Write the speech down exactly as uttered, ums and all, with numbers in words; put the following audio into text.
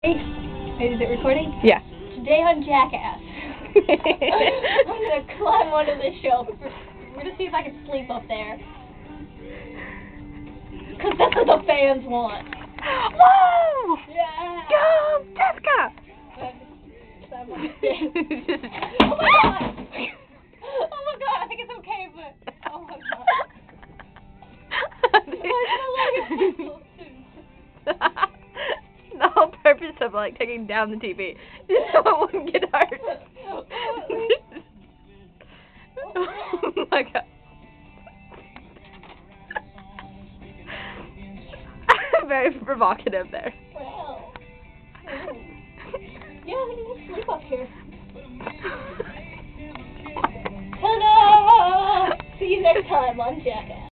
Is it recording? Yeah. Today on Jackass, I'm gonna climb onto this shelf. We're gonna see if I can sleep up there. Cause that's what the fans want. Whoa! Yeah! Go, Jessica! I'm on the stairs. Oh my god! Oh my god, I think it's okay, but oh my god. The whole purpose of like taking down the T V is so it wouldn't get hurt. Oh my god. Very provocative there. Well, yeah, I'm gonna sleep up here. Ta-da! See you next time on Jackass.